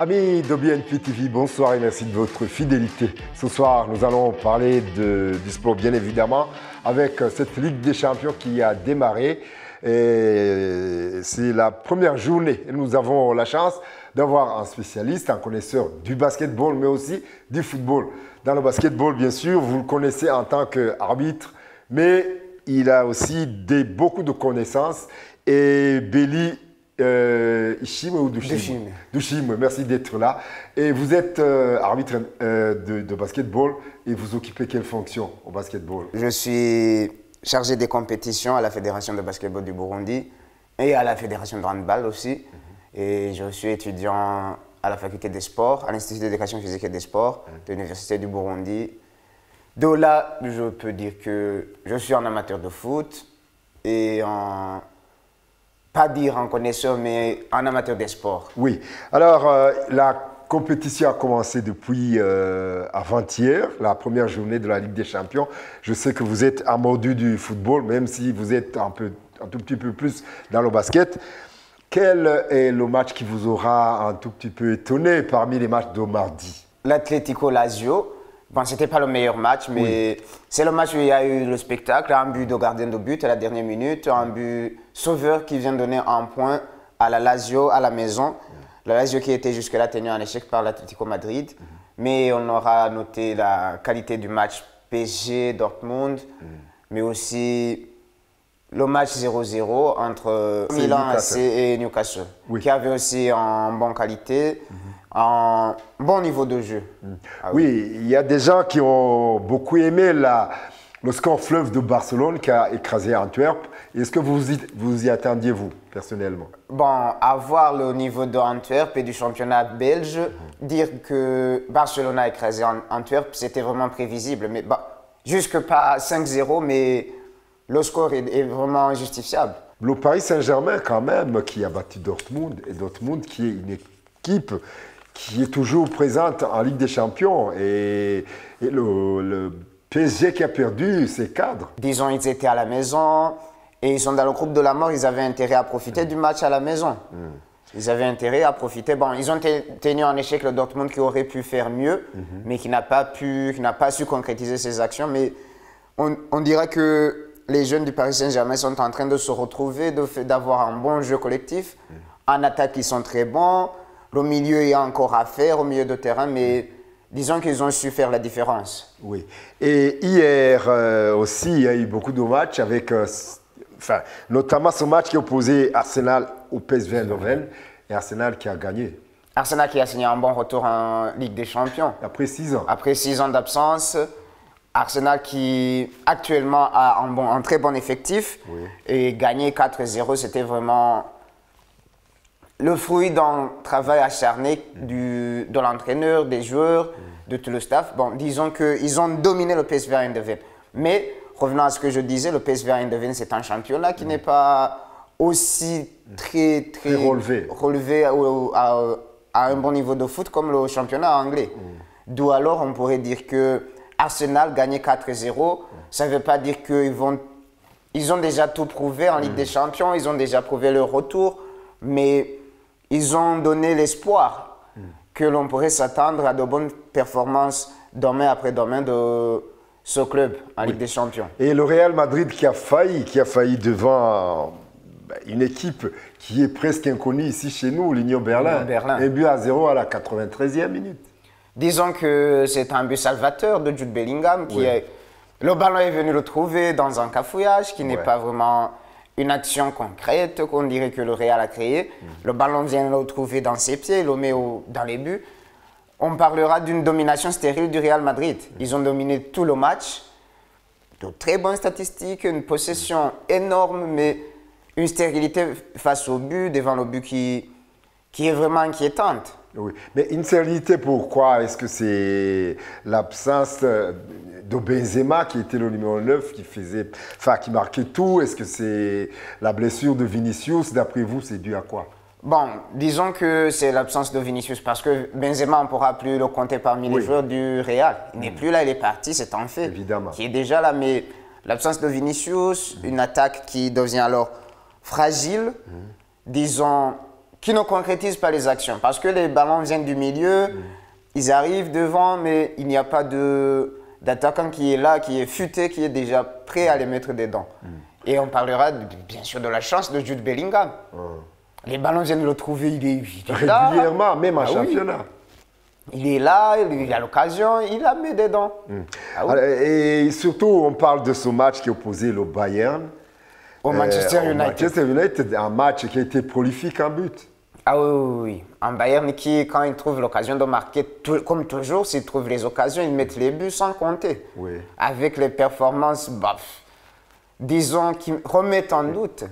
Amis de BNP TV, bonsoir et merci de votre fidélité. Ce soir, nous allons parler du sport bien évidemment avec cette Ligue des Champions qui a démarré. C'est la première journée et nous avons la chance d'avoir un spécialiste, un connaisseur du basketball mais aussi du football. Dans le basketball, bien sûr, vous le connaissez en tant qu'arbitre, mais il a aussi beaucoup de connaissances. Et Béli Ishim ou Dushim. Dushim, merci d'être là. Et vous êtes arbitre de basketball et vous occupez quelle fonction au basketball? Je suis chargé des compétitions à la Fédération de basketball du Burundi et à la Fédération de handball aussi. Et je suis étudiant à la faculté des sports, à l'Institut d'éducation physique et des sports de l'Université du Burundi. De là, je peux dire que je suis un amateur de foot et pas dire un connaisseur, mais un amateur des sports. Oui. Alors, la compétition a commencé depuis avant-hier, la première journée de la Ligue des Champions. Je sais que vous êtes amordu du football, même si vous êtes un tout petit peu plus dans le basket. Quel est le match qui vous aura un tout petit peu étonné parmi les matchs de mardi? L'Atlético Lazio. Bon, ce n'était pas le meilleur match, mais c'est le match où il y a eu le spectacle, un but de gardien de but à la dernière minute, un but sauveur qui vient donner un point à la Lazio à la maison. La Lazio qui était jusque-là tenue en échec par l'Atlético Madrid. Mais on aura noté la qualité du match PSG-Dortmund, mais aussi le match 0-0 entre Milan AC et Newcastle, qui avait aussi une bonne qualité. Un bon niveau de jeu. Oui, il y a des gens qui ont beaucoup aimé le score fleuve de Barcelone qui a écrasé Antwerp. Est-ce que vous y attendiez, vous, personnellement? Bon, à voir le niveau de Antwerp et du championnat belge, dire que Barcelone a écrasé Antwerp, c'était vraiment prévisible. Mais jusque pas 5-0, mais le score est vraiment injustifiable. Le Paris Saint-Germain, quand même, qui a battu Dortmund, et Dortmund qui est une équipe qui est toujours présente en Ligue des Champions. Et le PSG qui a perdu ses cadres. Disons, ils étaient à la maison et ils sont dans le groupe de la mort. Ils avaient intérêt à profiter du match à la maison. Ils avaient intérêt à profiter. Bon, ils ont tenu en échec le Dortmund qui aurait pu faire mieux, mais qui n'a pas su concrétiser ses actions. Mais on dirait que les jeunes du Paris Saint-Germain sont en train de se retrouver, d'avoir un bon jeu collectif. En attaque, ils sont très bons. Le milieu, il y a encore à faire au milieu de terrain, mais disons qu'ils ont su faire la différence. Oui. Et hier aussi, il y a eu beaucoup de matchs avec, notamment ce match qui opposait Arsenal au PSV Eindhoven et Arsenal qui a gagné. Arsenal qui a signé un bon retour en Ligue des Champions. Après 6 ans. Après 6 ans d'absence. Arsenal qui actuellement a un très bon effectif et gagner 4-0, c'était vraiment le fruit d'un travail acharné de l'entraîneur, des joueurs, de tout le staff. Bon, disons qu'ils ont dominé le PSV Eindhoven. Mais, revenons à ce que je disais, le PSV Eindhoven, c'est un championnat qui n'est pas aussi très relevé à un bon niveau de foot comme le championnat anglais. D'où alors, on pourrait dire que Arsenal gagner 4-0, ça ne veut pas dire ils ont déjà tout prouvé en Ligue des Champions, ils ont déjà prouvé leur retour, mais ils ont donné l'espoir que l'on pourrait s'attendre à de bonnes performances demain après demain de ce club en Ligue des Champions. Et le Real Madrid qui a failli devant une équipe qui est presque inconnue ici chez nous, l'Union Berlin. Un but à 0 à la 93e minute. Disons que c'est un but salvateur de Jude Bellingham. Le ballon est venu le trouver dans un cafouillage qui n'est pas vraiment une action concrète qu'on dirait que le Real a créée. Le ballon vient le trouver dans ses pieds, il le met dans les buts. On parlera d'une domination stérile du Real Madrid. Ils ont dominé tout le match, de très bonnes statistiques, une possession énorme, mais une stérilité face au but, devant le but qui est vraiment inquiétante. Oui, mais une stérilité, pourquoi? Est-ce que c'est l'absence de Benzema qui était le numéro 9 qui marquait tout? Est-ce que c'est la blessure de Vinicius? D'après vous, c'est dû à quoi? Bon, disons que c'est l'absence de Vinicius parce que Benzema, on ne pourra plus le compter parmi les joueurs du Real. Il n'est plus là, il est parti, c'est un fait. Évidemment. Qui est déjà là, mais l'absence de Vinicius, une attaque qui devient alors fragile, disons qui ne concrétisent pas les actions. Parce que les ballons viennent du milieu, ils arrivent devant, mais il n'y a pas d'attaquant qui est là, qui est futé, qui est déjà prêt à les mettre dedans. Et on parlera bien sûr de la chance de Jude Bellingham. Les ballons viennent le trouver, il est là. Régulièrement, même en championnat. Oui. Il est là, il a l'occasion, il la met dedans. Ah oui. Et surtout, on parle de ce match qui opposait le Bayern. Au Manchester United. Manchester United, un match qui a été prolifique en but. Ah oui. Un Bayern qui, quand il trouve l'occasion de marquer, comme toujours, s'il trouve les occasions, ils mettent les buts sans compter. Oui. Avec les performances, disons, qui remettent en doute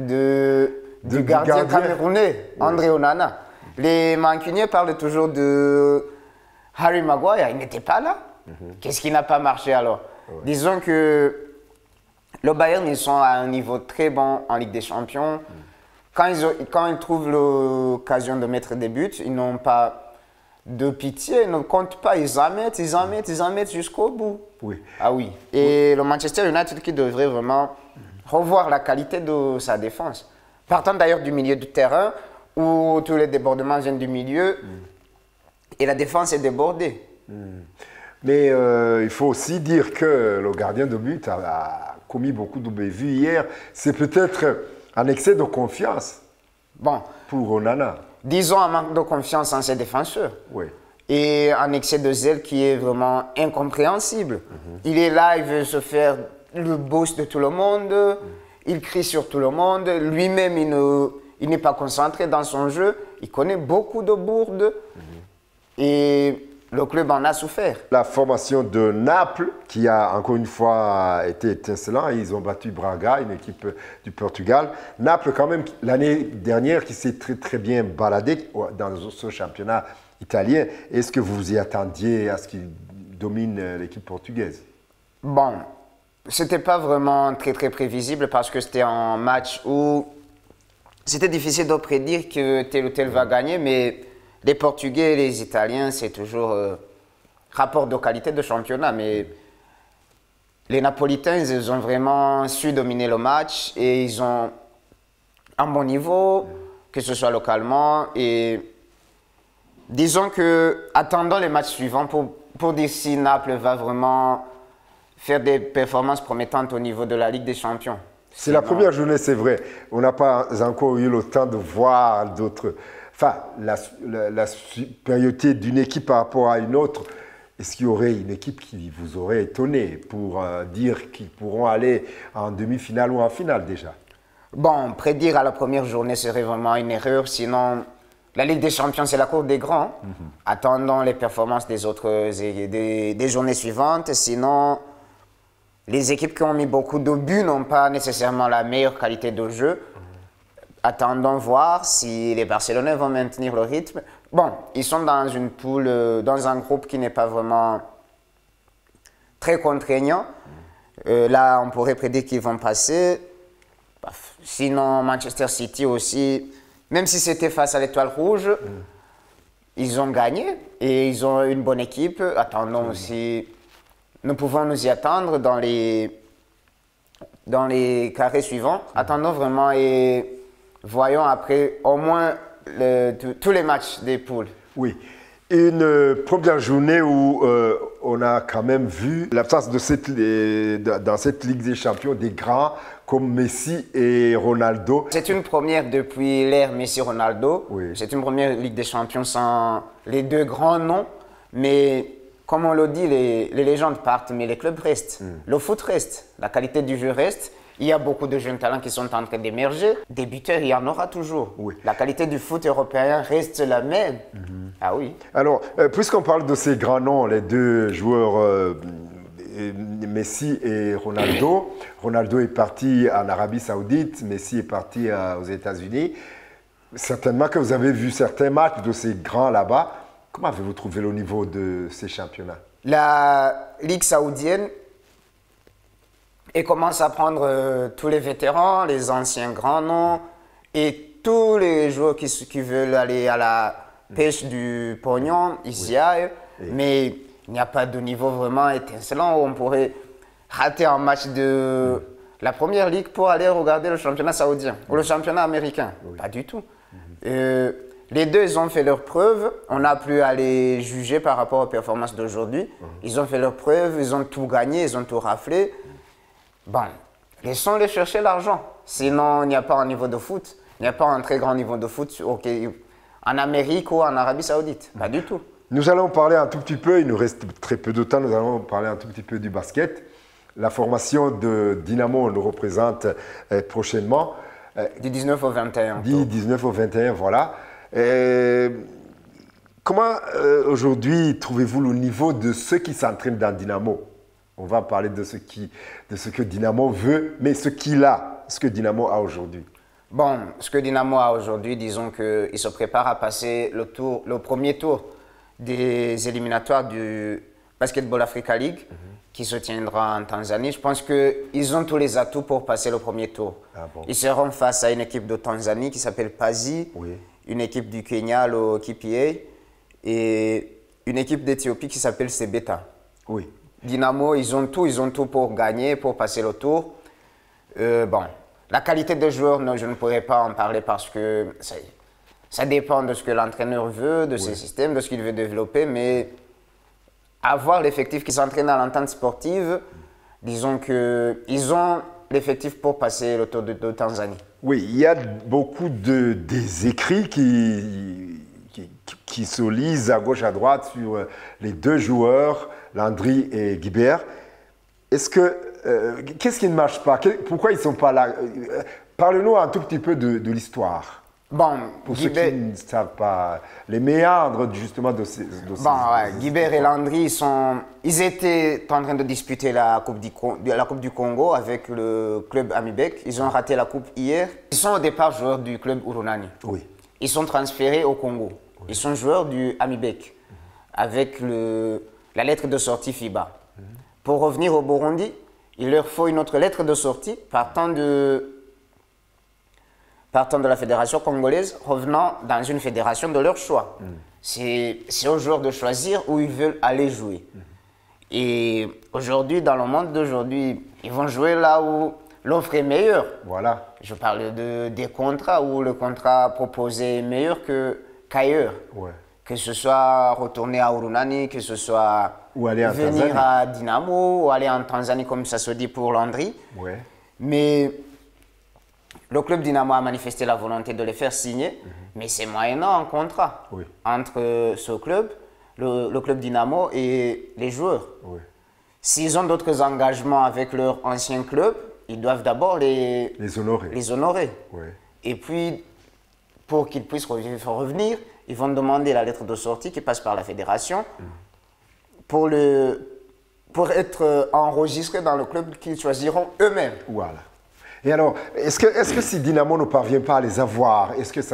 du gardien camerounais, André Onana. Les Mancuniers parlent toujours de Harry Maguire, il n'était pas là. Qu'est-ce qui n'a pas marché alors? Disons que le Bayern, ils sont à un niveau très bon en Ligue des Champions. Quand ils trouvent l'occasion de mettre des buts, ils n'ont pas de pitié, ils ne comptent pas, ils en mettent jusqu'au bout. Oui. Ah oui. Et le Manchester United qui devrait vraiment revoir la qualité de sa défense. Partant d'ailleurs du milieu du terrain, où tous les débordements viennent du milieu, et la défense est débordée. Mais il faut aussi dire que le gardien de but a commis beaucoup de bévues hier. C'est peut-être un excès de confiance pour Onana. Disons un manque de confiance en ses défenseurs. Oui. Et un excès de zèle qui est vraiment incompréhensible. Il est là, il veut se faire le boss de tout le monde, il crie sur tout le monde, lui-même il n'est pas concentré dans son jeu, il connaît beaucoup de bourdes et le club en a souffert. La formation de Naples, qui a encore une fois été étincelant, ils ont battu Braga, une équipe du Portugal. Naples, quand même, l'année dernière, qui s'est très, très bien baladé dans ce championnat italien. Est-ce que vous vous y attendiez à ce qu'il domine l'équipe portugaise? Bon, c'était pas vraiment très, très prévisible parce que c'était un match où c'était difficile de prédire que tel ou tel va gagner, mais les Portugais et les Italiens, c'est toujours rapport de qualité de championnat. Mais les Napolitains, ils ont vraiment su dominer le match et ils ont un bon niveau, que ce soit localement. Et disons que, attendons les matchs suivants pour dire si Naples va vraiment faire des performances promettantes au niveau de la Ligue des Champions. C'est la première journée, c'est vrai. On n'a pas encore eu le temps de voir d'autres. Enfin, la supériorité d'une équipe par rapport à une autre. Est-ce qu'il y aurait une équipe qui vous aurait étonné pour dire qu'ils pourront aller en demi-finale ou en finale déjà? Bon, prédire à la première journée serait vraiment une erreur. Sinon, la Ligue des Champions, c'est la cour des grands. Attendons les performances des autres des journées suivantes. Sinon, les équipes qui ont mis beaucoup de buts n'ont pas nécessairement la meilleure qualité de jeu. Attendons voir si les Barcelonais vont maintenir le rythme. Bon, ils sont dans une poule, dans un groupe qui n'est pas vraiment très contraignant. Là, on pourrait prédire qu'ils vont passer. Sinon, Manchester City aussi, même si c'était face à l'Étoile Rouge, ils ont gagné et ils ont une bonne équipe. Attendons aussi, nous pouvons nous y attendre dans les carrés suivants. Attendons vraiment et voyons après au moins tous les matchs des poules. Oui. Une première journée où on a quand même vu l'absence dans cette Ligue des Champions des grands comme Messi et Ronaldo. C'est une première depuis l'ère Messi-Ronaldo. Oui. C'est une première Ligue des Champions sans les deux grands noms. Mais comme on le dit, les légendes partent, mais les clubs restent. Le foot reste, la qualité du jeu reste. Il y a beaucoup de jeunes talents qui sont en train d'émerger. Des buteurs, il y en aura toujours. Oui. La qualité du foot européen reste la même. Ah oui. Alors, puisqu'on parle de ces grands noms, les deux joueurs Messi et Ronaldo. Ronaldo est parti en Arabie Saoudite, Messi est parti aux États-Unis. Certainement que vous avez vu certains matchs de ces grands là-bas. Comment avez-vous trouvé le niveau de ces championnats? La Ligue saoudienne, et commence à prendre tous les vétérans, les anciens grands noms et tous les joueurs qui veulent aller à la pêche du pognon, ils y aillent. Mais il n'y a pas de niveau vraiment étincelant où on pourrait rater un match de la première ligue pour aller regarder le championnat saoudien ou le championnat américain. Pas du tout. Les deux, ils ont fait leurs preuves. On n'a plus à les juger par rapport aux performances d'aujourd'hui. Ils ont fait leurs preuves, ils ont tout gagné, ils ont tout raflé. Bon, laissons-les chercher l'argent. Sinon, il n'y a pas un niveau de foot. Il n'y a pas un très grand niveau de foot en Amérique ou en Arabie Saoudite. Pas du tout. Nous allons parler un tout petit peu, il nous reste très peu de temps, nous allons parler un tout petit peu du basket. La formation de Dynamo nous représente prochainement. Du 19 au 21. Du 19 au 21, voilà. Comment aujourd'hui trouvez-vous le niveau de ceux qui s'entraînent dans Dynamo? On va parler de ce que Dynamo veut, mais ce que Dynamo a aujourd'hui. Bon, ce que Dynamo a aujourd'hui, disons qu'il se prépare à passer le premier tour des éliminatoires du Basketball Africa League qui se tiendra en Tanzanie. Je pense qu'ils ont tous les atouts pour passer le premier tour. Ah bon. Ils seront face à une équipe de Tanzanie qui s'appelle Pazi, une équipe du Kenya, le KPA, et une équipe d'Éthiopie qui s'appelle Sebeta. Oui. Dynamo, ils ont tout pour gagner, pour passer le tour. Bon, la qualité des joueurs, non, je ne pourrais pas en parler parce que ça dépend de ce que l'entraîneur veut, de ses systèmes, de ce qu'il veut développer, mais avoir l'effectif qui s'entraîne à l'entente sportive, disons qu'ils ont l'effectif pour passer le tour de Tanzanie. Oui, il y a beaucoup des écrits qui se lisent à gauche, à droite sur les deux joueurs, Landry et Guibert. Qu'est-ce qui ne marche pas? Pourquoi ils ne sont pas là? Parle-nous un tout petit peu de l'histoire. Bon, pour ceux qui ne savent pas, les méandres justement de ces Guibert et Landry, ils étaient en train de disputer la coupe du Congo avec le club Amibek. Ils ont raté la coupe hier. Ils sont au départ joueurs du club Urunani. Oui. Ils sont transférés au Congo. Oui. Ils sont joueurs du Amibek avec la lettre de sortie FIBA. Pour revenir au Burundi, il leur faut une autre lettre de sortie partant de la fédération congolaise, revenant dans une fédération de leur choix. C'est aux joueurs de choisir où ils veulent aller jouer. Et aujourd'hui, dans le monde d'aujourd'hui, ils vont jouer là où l'offre est meilleure. Voilà. Je parle des contrats où le contrat proposé est meilleur qu'ailleurs. Ouais. Que ce soit retourner à Urunani, que ce soit venir à Dynamo, ou aller en Tanzanie comme ça se dit pour Landry. Ouais. Mais le club Dynamo a manifesté la volonté de les faire signer, mais c'est moyennant un contrat entre ce club, le club Dynamo et les joueurs. Oui. S'ils ont d'autres engagements avec leur ancien club, ils doivent d'abord les honorer. Oui. Et puis, pour qu'ils puissent revenir, ils vont demander la lettre de sortie qui passe par la fédération pour être enregistrés dans le club qu'ils choisiront eux-mêmes. Voilà. Et alors, est-ce que si Dynamo ne parvient pas à les avoir, est-ce que ça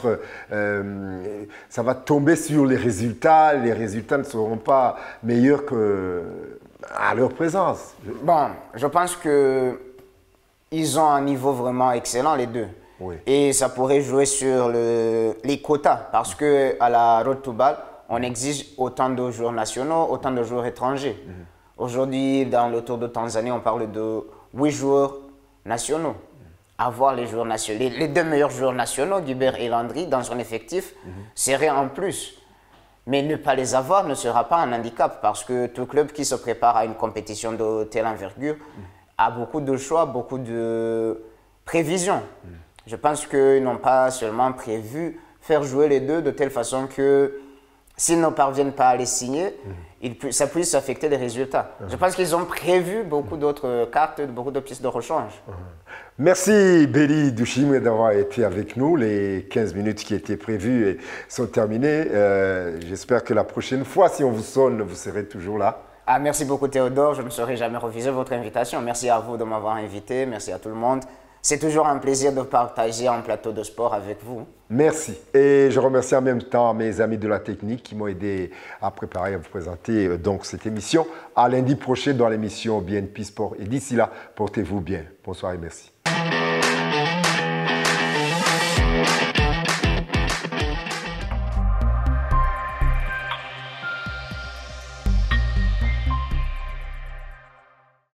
va tomber sur les résultats? Les résultats ne seront pas meilleurs qu'à leur présence. Bon, je pense qu'ils ont un niveau vraiment excellent, les deux. Oui. Et ça pourrait jouer sur les quotas, parce qu'à la Road to Ball, on exige autant de joueurs nationaux, autant de joueurs étrangers. Aujourd'hui, dans le Tour de Tanzanie, on parle de 8 joueurs nationaux. Avoir les joueurs nationaux, les deux meilleurs joueurs nationaux, Guibert et Landry, dans son effectif, serait en plus. Mais ne pas les avoir ne sera pas un handicap, parce que tout club qui se prépare à une compétition de telle envergure a beaucoup de choix, beaucoup de prévisions. Je pense qu'ils n'ont pas seulement prévu faire jouer les deux de telle façon que s'ils ne parviennent pas à les signer, ça puisse affecter les résultats. Je pense qu'ils ont prévu beaucoup d'autres cartes, beaucoup de pistes de rechange. Merci Béli Douchim d'avoir été avec nous. Les 15 minutes qui étaient prévues sont terminées. J'espère que la prochaine fois, si on vous sonne, vous serez toujours là. Ah, merci beaucoup Théodore, je ne saurais jamais refuser votre invitation. Merci à vous de m'avoir invité, merci à tout le monde. C'est toujours un plaisir de partager un plateau de sport avec vous. Merci. Et je remercie en même temps mes amis de la technique qui m'ont aidé à préparer et à vous présenter donc cette émission. À lundi prochain dans l'émission BNP Sport. Et d'ici là, portez-vous bien. Bonsoir et merci.